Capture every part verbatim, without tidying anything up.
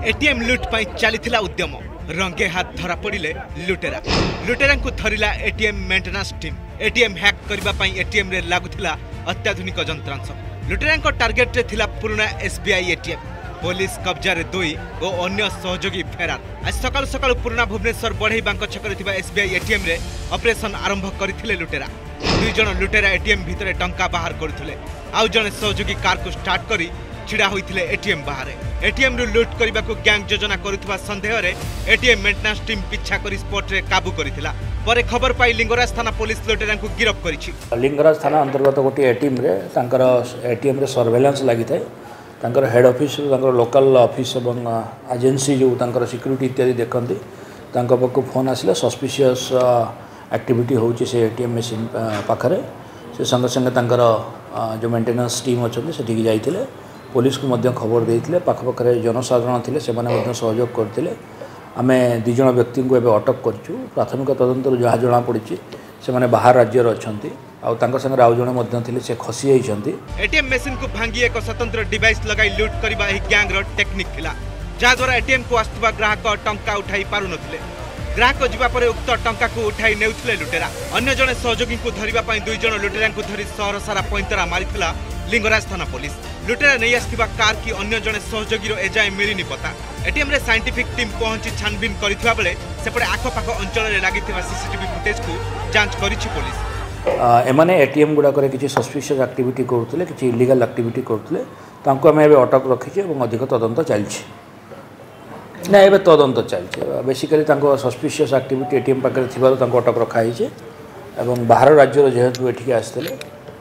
ATM लुट पर चली उद्यम रंगे हाथ धरा पड़े लुटेरा लुटेरा को धरला ATM maintenance team ATM hack करने एटीएम रे लागुला अत्याधुनिक जंत्रांश लुटेरा टार्गेट रे थिला पुराना एसबीआई एटीएम पुलिस कब्जा रे दुई और अन्य सहयोगी फेरार आज सकाल सकाल पुराना भुवनेश्वर बढ़ई बैंक छक एसबीआई एटीएम रे ऑपरेशन आरंभ करथिले लुटेरा दुई जन लुटेरा एटीएम भितर टंका बाहर करथिले आउ जने सहयोगी कार को स्टार्ट करी छिड़ा होइथिले एटीएम बाहर एटीएम रु लुट करने को गैंग योजना करुवा संदेह रे एटीएम मेंटेनेंस टीम पिछा करी स्पॉट रे काबू करथिला परे खबर पाई लिंगराज थाना पुलिस लुटेरा को गिरफ्त करिछि। लिंगराज थाना अंतर्गत गोटे एटीएम रे तांकर एटीएम रे सर्वेलेंस लागि थाए तांकर हेड ऑफिस तांकर लोकल ऑफिस एवं एजेंसी जो तांकर सिक्यूरिटी इत्यादि देखंती तांका पक्को फोन आसिला सस्पिशियस एक्टिविटी होउछि से एटीएम मशीन पाखरे से संग संग तांकर जो मेंटेनेंस टीम अछन सेठी जाइथिले पुलिस को मध्य खबर देइथिले पाखपाखरे जनसाधारण थिले से माने मध्य सहयोग करथिले आमे दि जण व्यक्ति को एबे अटक करछु प्राथमिक तदंतर जहा जणा पड़िछि से माने बाहर राज्य रो अछंती आ तांका संग राउ जण मध्य थिले से खसी आइछंती। एटीएम मशीन को भांगी एक स्वतंत्र डिवाइस लगाई लूट करबा ही गैंग रो टेक्निक थिला जा द्वारा एटीएम को आस्तबा ग्राहक टंका उठाई पारु नथिले ग्राहक जीवा परे उक्त टंका को उठाई नेउथिले लुटेरा अन्य जने सहयोगी को धरिबा पई दुई जण लुटेरा को धरि शहर सारा पैंतरा मारिथिला लिंगराज थाना पुलिस लुटेरा नहीं आसथिबा कार की अन्य जने सहयोगी रो एजाय मिलिनी पता एटीएम रे साइंटिफिक टीम पहुंची छानबीन करिथबा बेले सेपटे आखपाख अंचल रे लागिथिबा सीसीटीवी फुटेज को जांच करिछि पुलिस। एमाने एटीएम गुडा करे किछि सस्पिशियस एक्टिविटी करथले किछि इलीगल एक्टिविटी करथले तांको हम एबे अटक रखिछि एवं अधिक तदंत चलछि ना एबे तदंत चलछि बेसिकली तांको सस्पिशियस एक्टिविटी एटीएम पाखरे थिबारो तांको अटक रखा हिछि एवं बाहर राज्य जेहेतु एठिके आसथिले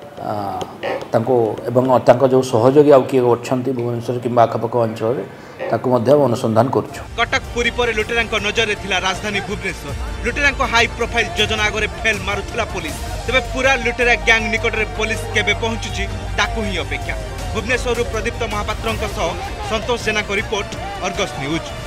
तांको एवं तांको जो सहयोगी आउ किए अछंती भुवनेश्वर किंबा आखपाख अंचल ताकू मध्य अनुसंधान करछु। कटक पुरी पर लुटेरा नजर रे थिला राजधानी भुवनेश्वर लुटेरा हाई प्रोफाइल योजना आगे फेल मारुथिला पुलिस तेबे पूरा लुटेरा गैंग निकट रे पुलिस केबे पहुंचुची ताकू ही अपेक्षा। भुवनेश्वर प्रदीप्त महापात्रंक सह संतोष जेना को रिपोर्ट अर्गस न्यूज।